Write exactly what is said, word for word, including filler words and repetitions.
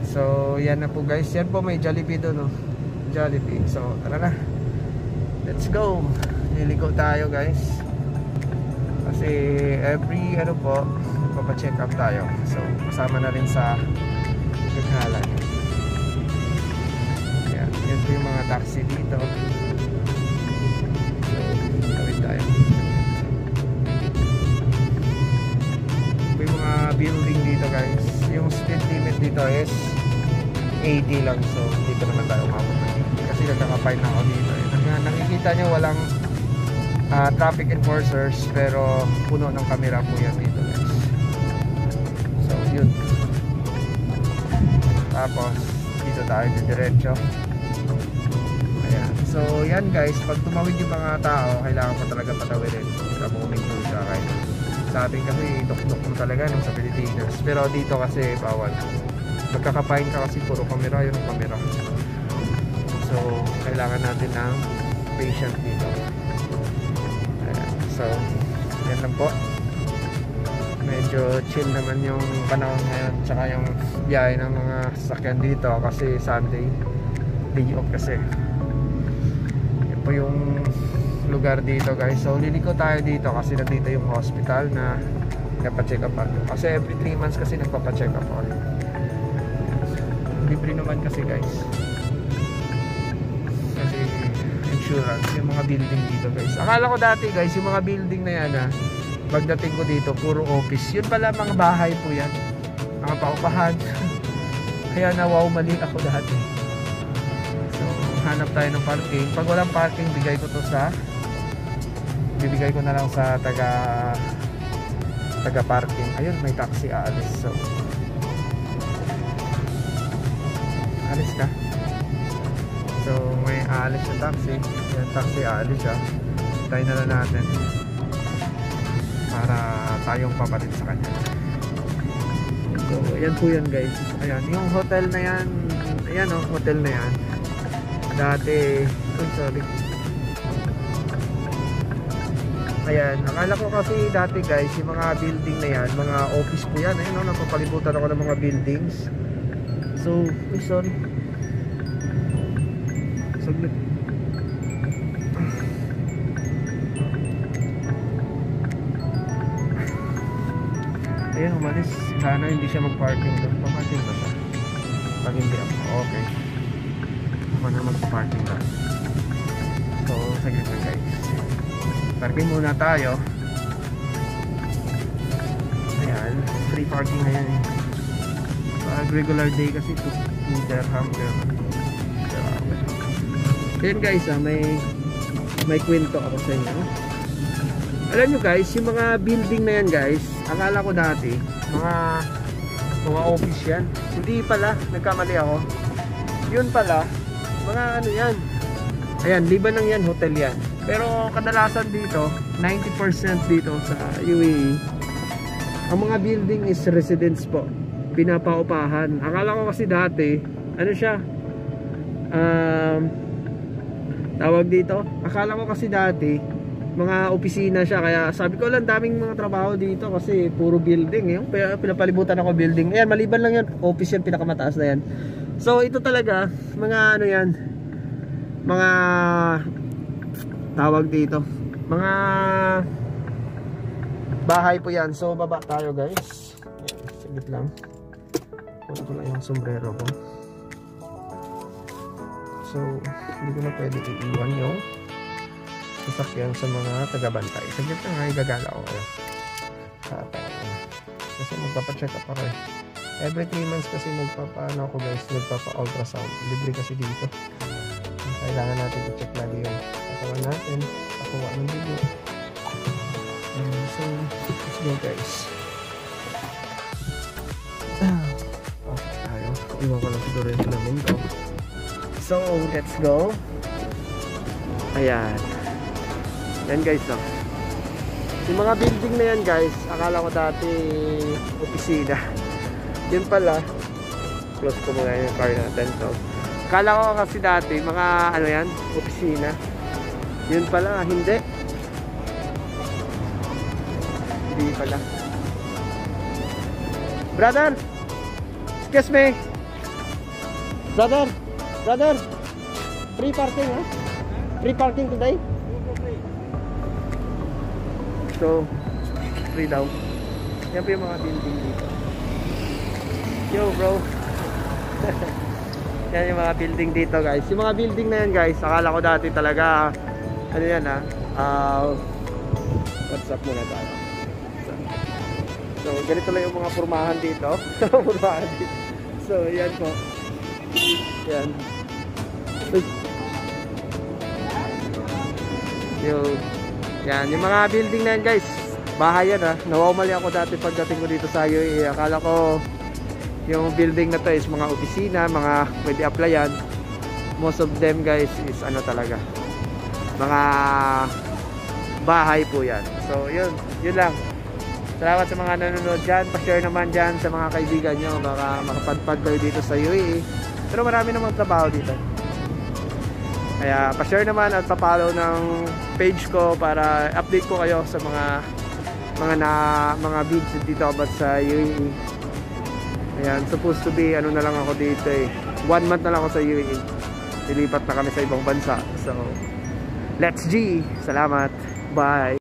So yan na po guys. Yan po may Jollibee doon, no? Jollibee. So tara na, let's go. Liligo tayo guys, kasi every ano po papacheck up tayo. So kasama na rin sa gaghalan. Yan, yan po yung mga taxi dito. So gawin tayo. May mga building dito guys. Yung speed limit dito is eighty lang. So dito naman tayo umabot na kasi nagkaka-fine na ako dito. Nakikita nyo walang uh, traffic enforcers, pero puno ng camera po yan dito guys. So yun. Tapos dito tayo diretso. Ayan. So yan guys, pag tumawid yung mga tao, kailangan pa talaga patawirin. Kaya mo kuminto siya kahit sabi kasi dok-dok mo talaga nung sa Pilipinas. Pero dito kasi bawal. Magkaka-fine ka kasi puro camera, yun ang camera. So kailangan natin ng patient dito. Ayan. So yan lang po. Medyo chill naman yung panahon ngayon, tsaka yung biyahe ng mga sasakyan dito kasi Sunday, day off kasi. Yan po yung lugar dito guys. So liliko tayo dito kasi nandito yung hospital na nagpa-check up ako. Kasi every three months kasi nagpapa-check up ako. Libre naman kasi guys, kasi insurance yung mga building dito guys. Akala ko dati guys yung mga building na yan ha, pagdating ko dito puro office. Yun pala mga bahay po yan, mga paupahan. Kaya na wow, mali ako dati. So hanap tayo ng parking. Pag walang parking, bigay ko to sa bibigay ko na lang sa taga taga parking. Ayun, may taxi aalis. So alis ka. So may aalis yung taxi. Yung taxi aalis siya. Tayo na lang natin para tayong papalit sa kanya. So ayan po yan guys. Ayan, yung hotel na yan. Ayan o, oh, hotel na yan. Dati, oh sorry. Ayan, akala ko kasi dati guys, yung mga building na yan, mga office po yan. Ayun o, oh, napapalibutan ako ng mga buildings. So, oh, sorry. Saglit. Ayan, umalis. Sana hindi siya mag-parking doon. Pa-parking ba siya? Pag hindi ako, okay. Ako na mag-parking doon. So, saglit na guys. Parking muna tayo. Ayan, free parking na yan. Pag regular day kasi two dirham. Ayan guys, ah, may may kwento ako sa inyo. Alam nyo guys, yung mga building na yan guys, akala ko dati mga mga office yan. Hindi pala, nagkamali ako. Yun pala, mga ano yan. Ayan, libanang yan, hotel yan. Pero kadalasan dito, ninety percent dito sa U A E, ang mga building is residence po, pinapaupahan. Akala ko kasi dati, ano siya, um, tawag dito, akala ko kasi dati mga opisina siya, kaya sabi ko lang daming mga trabaho dito kasi puro building eh. Pinapalibutan ako building. Ayan, maliban lang yan, office yan, pinakamataas na yan. So ito talaga, mga ano yan, mga tawag dito, mga bahay po yan. So baba tayo guys. Ayan, saglit lang, kunin ko lang yung sombrero ko. So hindi ko na pwede iiwan yung sasakyan sa mga tagabantay. Saglit lang nga, igagala ko kayo. Kasi magpapacheck up ako eh. Every three months kasi nagpapaano ako guys, nagpapa-ultrasound. Libre kasi dito. Kailangan natin i-check lagi yung katawan natin, pakuha ng dugo. Um, so, let's go guys. Okay tayo. Iwan ko lang siguro yung salamin ko. So, let's go. Ayan. Yan guys, no? Yung mga building na yan guys, akala ko dati opisina. Yun pala, close ko muna yung car natin. So, akala ko kasi dati mga ano yan, opisina. Yun pala, hindi. Hindi pala. Brother, excuse me. Brother, brother, free parking ha? Free parking today? So, free daw. Yan po yung mga building dito. Yo bro. Yan yung mga building dito guys. Yung mga building na yan guys, akala ko dati talaga, ano yan ha? Uh, what's up muna tayo. So, ganito lang yung mga formahan dito. Formahan dito. So, yan po. Yan. Uy. Yo. Yan, yung mga building na yan guys. Bahay yan ha. Nawawmali ako dati pagdating ko dito sa U A E. Akala ko yung building na to is mga opisina, mga pwede applyan. Most of them guys is ano talaga, mga bahay po yan. So yun, yun lang. Salamat sa mga nanonood dyan. Pa-share naman dyan sa mga kaibigan nyo. Baka makapadpad kayo dito sa U A E. Pero marami namang trabaho dito. Kaya pa-share naman at pa-follow ng page ko para update ko kayo sa mga mga na mga videos dito about sa U A E. Ayan, supposed to be ano na lang ako dito eh. One month na lang ako sa U A E. Lilipat na kami sa ibang bansa. So, let's G. Salamat. Bye.